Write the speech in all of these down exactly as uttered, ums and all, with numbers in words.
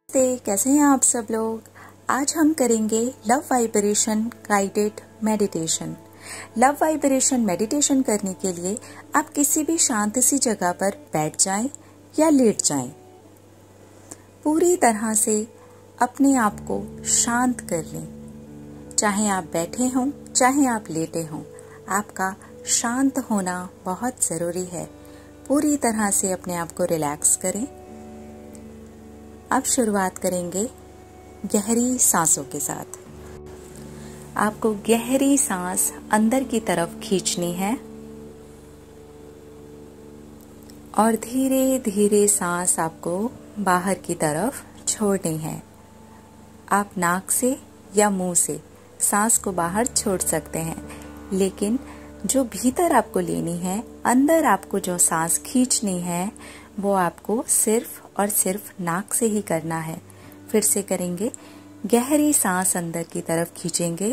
नमस्ते, कैसे हैं आप सब लोग। आज हम करेंगे love vibration guided meditation. Love vibration meditation करने के लिए आप किसी भी शांत सी जगह पर बैठ जाएं या लेट जाएं। पूरी तरह से अपने आप को शांत कर लें। चाहे आप बैठे हों, चाहे आप लेटे हों, आपका शांत होना बहुत ज़रूरी है। पूरी तरह से अपने आप को रिलैक्स करें। अब शुरुआत करेंगे गहरी सांसों के साथ। आपको गहरी सांस अंदर की तरफ खींचनी है और धीरे धीरे सांस आपको बाहर की तरफ छोड़नी है। आप नाक से या मुंह से सांस को बाहर छोड़ सकते हैं, लेकिन जो भीतर आपको लेनी है, अंदर आपको जो सांस खींचनी है, वो आपको सिर्फ और सिर्फ नाक से ही करना है। फिर से करेंगे। गहरी सांस अंदर की तरफ खींचेंगे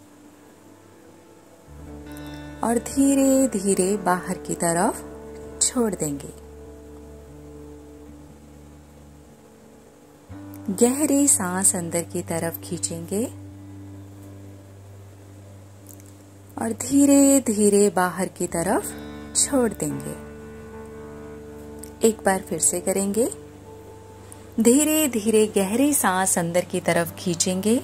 और धीरे धीरे बाहर की तरफ छोड़ देंगे। गहरी सांस अंदर की तरफ खींचेंगे और धीरे धीरे बाहर की तरफ छोड़ देंगे। एक बार फिर से करेंगे। धीरे धीरे गहरी सांस अंदर की तरफ खींचेंगे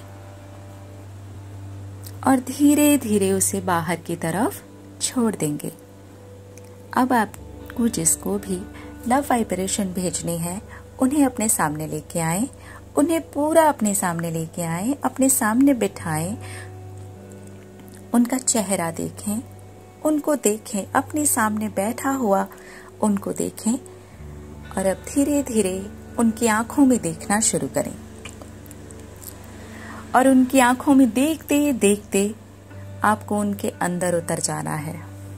और धीरे धीरे उसे बाहर की तरफ छोड़ देंगे। अब आपको जिसको भी लव वाइब्रेशन भेजनी है, उन्हें अपने सामने लेके आए, उन्हें पूरा अपने सामने लेके आए, अपने सामने बिठाएं, उनका चेहरा देखें, उनको देखें, अपने सामने बैठा हुआ उनको देखें और अब धीरे धीरे उनकी आंखों में देखना शुरू करें। और उनकी आंखों में देखते देखते आपको उनके अंदर उतर जाना है,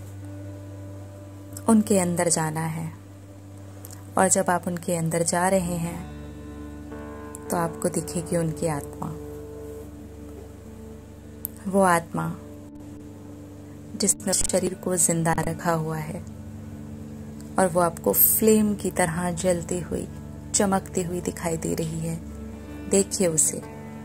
उनके अंदर जाना है। और जब आप उनके अंदर जा रहे हैं तो आपको दिखेगी उनकी आत्मा, वो आत्मा जिसने शरीर को जिंदा रखा हुआ है और वो आपको फ्लेम की तरह जलती हुई, चमकती हुई दिखाई दे रही है। देखिए उसे।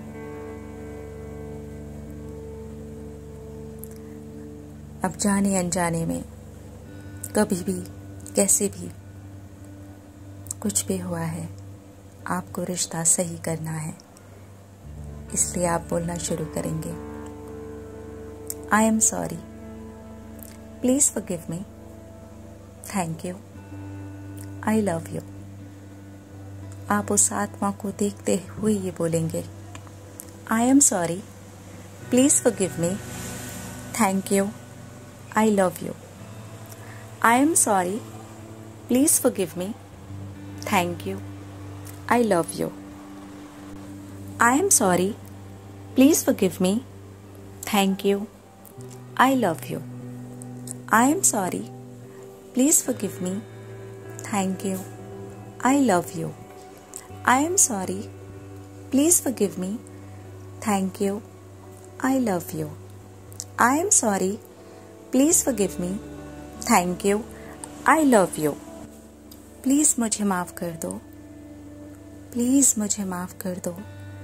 अब जाने अनजाने में कभी भी, कैसे भी, कुछ भी हुआ है, आपको रिश्ता सही करना है। इसलिए आप बोलना शुरू करेंगे। I am sorry, please forgive me, thank you, I love you. आप उस आत्मा को देखते हुए ये बोलेंगे। I am sorry, please forgive me, thank you, I love you. I am sorry, please forgive me, thank you, I love you. I am sorry, please forgive me, thank you, I love you. I am sorry, please forgive me, thank you, I love you. I am sorry, please forgive me, thank you, I love you. I am sorry, please forgive me, thank you, I love you. Please मुझे माफ कर दो, please मुझे माफ कर दो।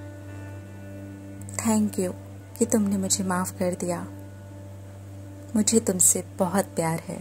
Thank you कि तुमने मुझे माफ कर दिया। मुझे तुमसे बहुत प्यार है।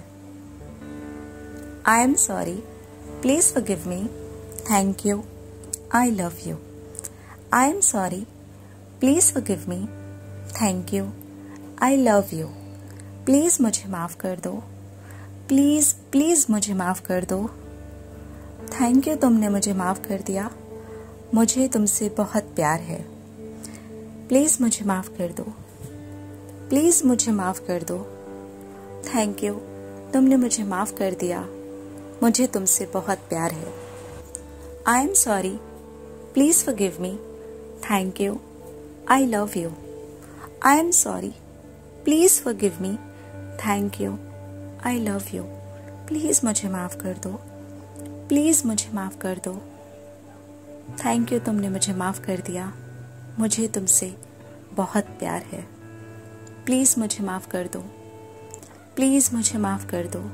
I am sorry, please forgive me, thank you, I love you. I am sorry, please forgive me, thank you, I love you. Please मुझे माफ कर दो, प्लीज प्लीज मुझे माफ कर दो। थैंक यू, तुमने मुझे माफ कर दिया। मुझे तुमसे बहुत प्यार है। प्लीज मुझे माफ कर दो, प्लीज मुझे माफ कर दो। थैंक यू, तुमने मुझे माफ कर दिया। मुझे तुमसे बहुत प्यार है। I am sorry, please forgive me, thank you, I love you. I am sorry, please forgive me, thank you, I love you. Please मुझे माफ कर दो, प्लीज मुझे माफ कर दो। थैंक यू, तुमने मुझे माफ कर दिया। मुझे तुमसे बहुत प्यार है। प्लीज मुझे माफ कर दो, प्लीज मुझे माफ कर दो।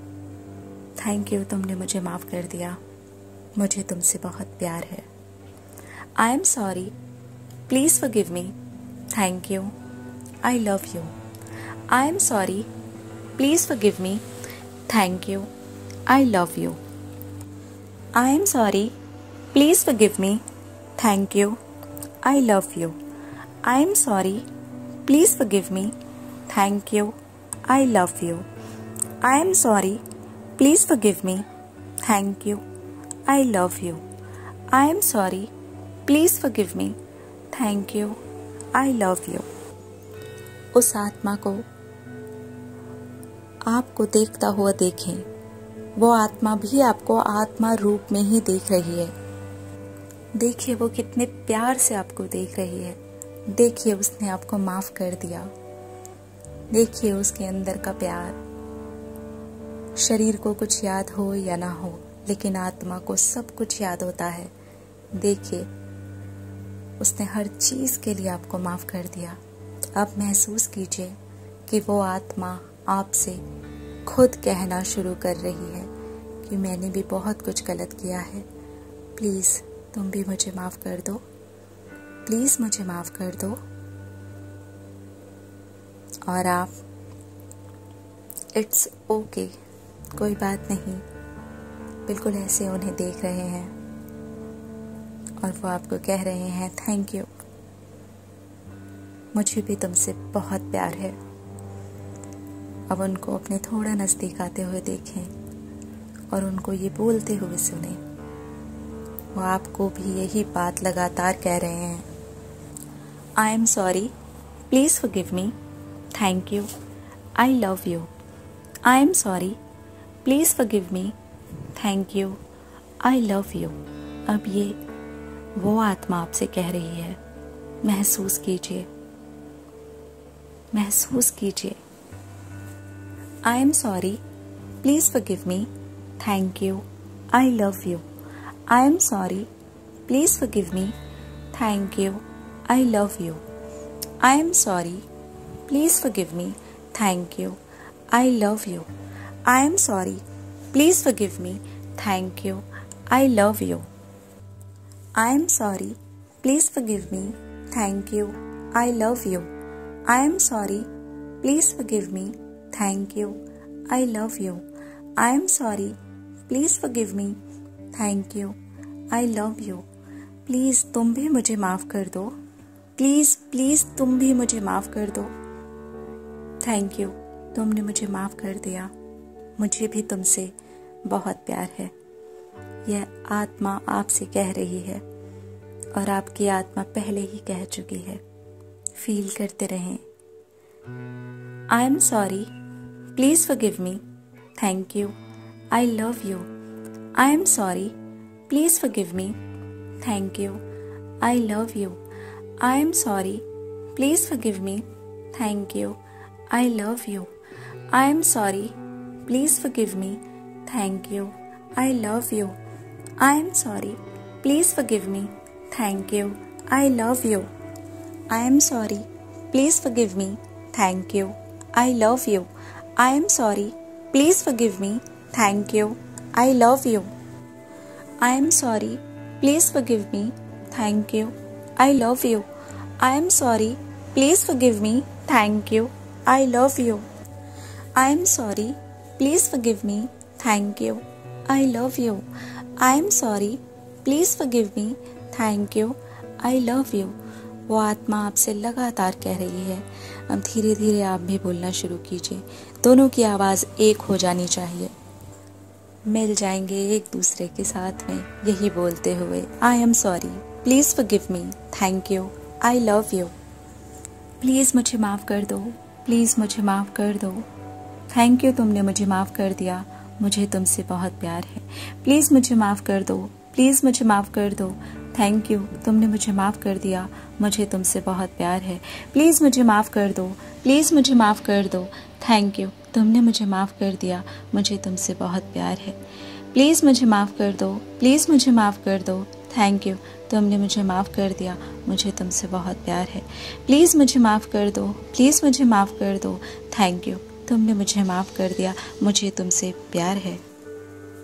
थैंक यू, तुमने मुझे माफ कर दिया। मुझे तुमसे बहुत प्यार है। I am sorry. Please forgive me. Thank you. I love you. I am sorry. Please forgive me. Thank you. I love you. I am sorry. Please forgive me. Thank you. I love you. I am sorry. Please forgive me. Thank you. I love you. I am sorry. Please forgive me. Thank you. I love you. I am sorry. Please forgive me. Thank you. I love you. उस आत्मा को आपको देखता हुआ देखें। वो आत्मा भी आपको आत्मा रूप में ही देख रही है। देखिए वो कितने प्यार से आपको देख रही है। देखिए उसने आपको माफ कर दिया। देखिए उसके अंदर का प्यार। शरीर को कुछ याद हो या ना हो, लेकिन आत्मा को सब कुछ याद होता है। देखिए उसने हर चीज के लिए आपको माफ कर दिया। अब महसूस कीजिए कि वो आत्मा आपसे खुद कहना शुरू कर रही है कि मैंने भी बहुत कुछ गलत किया है, प्लीज तुम भी मुझे माफ कर दो, प्लीज मुझे माफ कर दो। और आप इट्स ओके, कोई बात नहीं, बिल्कुल ऐसे उन्हें देख रहे हैं और वो आपको कह रहे हैं थैंक यू, मुझे भी तुमसे बहुत प्यार है। अब उनको अपने थोड़ा नजदीक आते हुए देखें और उनको ये बोलते हुए सुने। वो आपको भी यही बात लगातार कह रहे हैं। I am sorry, please forgive me, thank you, I love you. I am sorry, please forgive me, thank you, I love you. अब ये वो आत्मा आपसे कह रही है। महसूस कीजिए, महसूस कीजिए। I am sorry, please forgive me, thank you, I love you. I am sorry, please forgive me, thank you, I love you. I am sorry, please forgive me, thank you, I love you. I am sorry, please forgive me, thank you, I love you. I am sorry, please forgive me, thank you, I love you. I am sorry, please forgive me, thank you, I love you. I am sorry, please forgive me, thank you, I love you. Please तुम भी मुझे माफ कर दो। Please please तुम भी मुझे माफ कर दो। Thank you, तुमने मुझे माफ कर दिया। मुझे भी तुमसे बहुत प्यार है। यह आत्मा आपसे कह रही है और आपकी आत्मा पहले ही कह चुकी है। फील करते रहें। I am sorry, please forgive me, thank you, I love you. I am sorry, please forgive me, thank you, I love you. I am sorry, please forgive me, thank you, I love you. I am sorry, please forgive me, thank you, I love you. I am sorry, please forgive me, thank you, I love you. I am sorry, please forgive me, thank you, I love you. I am sorry, please forgive me, thank you, I love you. I am sorry, please forgive me, thank you, I love you. I am sorry, please forgive me, thank you, I love you. I am sorry, please forgive me, thank you, I love you. I am sorry, please forgive me, thank you, I love you. वो आत्मा आपसे लगातार कह रही है। अब धीरे धीरे आप भी बोलना शुरू कीजिए। दोनों की आवाज़ एक हो जानी चाहिए। मिल जाएंगे एक दूसरे के साथ में यही बोलते हुए। I am sorry, please forgive me, thank you, I love you. Please मुझे माफ़ कर दो, प्लीज़ मुझे माफ़ कर दो। थैंक यू, तुमने मुझे माफ़ कर दिया, मुझे तुमसे बहुत प्यार है। प्लीज़ मुझे माफ़ कर दो, प्लीज़ मुझे माफ़ कर दो। थैंक यू, तुमने मुझे माफ़ कर दिया, मुझे तुमसे बहुत प्यार है। प्लीज़ मुझे माफ़ कर दो, प्लीज़ मुझे माफ़ कर दो। थैंक यू, तुमने मुझे माफ़ कर दिया, मुझे तुमसे बहुत प्यार है। प्लीज़ मुझे माफ़ कर दो, प्लीज़ मुझे माफ़ कर दो। थैंक यू, तुमने मुझे माफ़ कर दिया, मुझे तुमसे बहुत प्यार है। प्लीज़ मुझे माफ़ कर दो, प्लीज़ मुझे माफ़ कर दो। थैंक यू, तुमने मुझे माफ़ कर दिया, मुझे तुमसे प्यार है।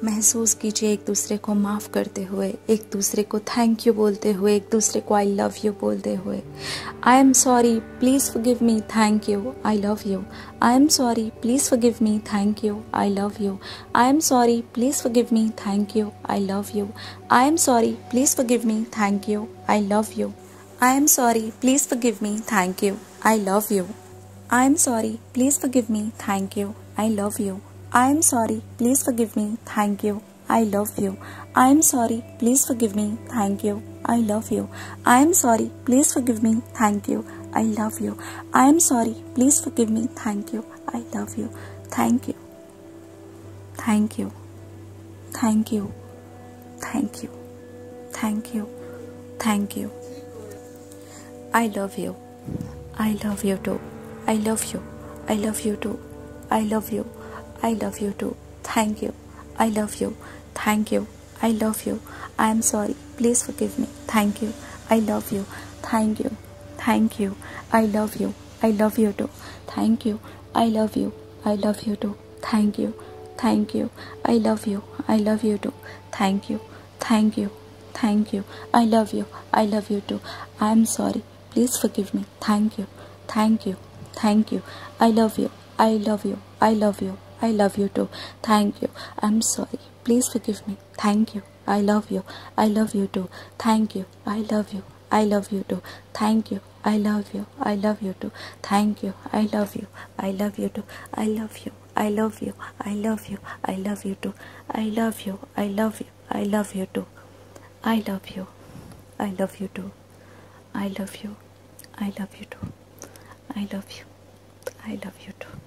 महसूस कीजिए एक दूसरे को माफ़ करते हुए, एक दूसरे को थैंक यू बोलते हुए, एक दूसरे को आई लव यू बोलते हुए। I am sorry, please forgive me, thank you, I love you. I am sorry, please forgive me, thank you, I love you. I am sorry, please forgive me, thank you, I love you. I am sorry, please forgive me, thank you, I love you. I am sorry, please forgive me, thank you, I love you. I am sorry, please forgive me, thank you, I love you. I am sorry, please forgive me, thank you, I love you. I am sorry, please forgive me, thank you, I love you. I am sorry, please forgive me, thank you, I love you. I am sorry, please forgive me, thank you, I love you. Thank you. Thank you. Thank you. Thank you. Thank you. Thank you. I love you. I love you too. I love you. I love you too. I love you. I love you too. Thank you. I love you. Thank you. I love you. I am sorry. Please forgive me. Thank you. I love you. Thank you. Thank you. I love you. I love you too. Thank you. I love you. I love you too. Thank you. Thank you. I love you. I love you too. Thank you. Thank you. Thank you. I love you. I love you too. I am sorry. Please forgive me. Thank you. Thank you. Thank you. I love you. I love you. I love you. I love you too. Thank you. I'm sorry. Please forgive me. Thank you. I love you. I love you too. Thank you. I love you. I love you too. Thank you. I love you. I love you too. Thank you. I love you. I love you too. I love you. I love you. I love you. I love you too. I love you. I love you. I love you too. I love you. I love you too. I love you. I love you too. I love you. I love you too.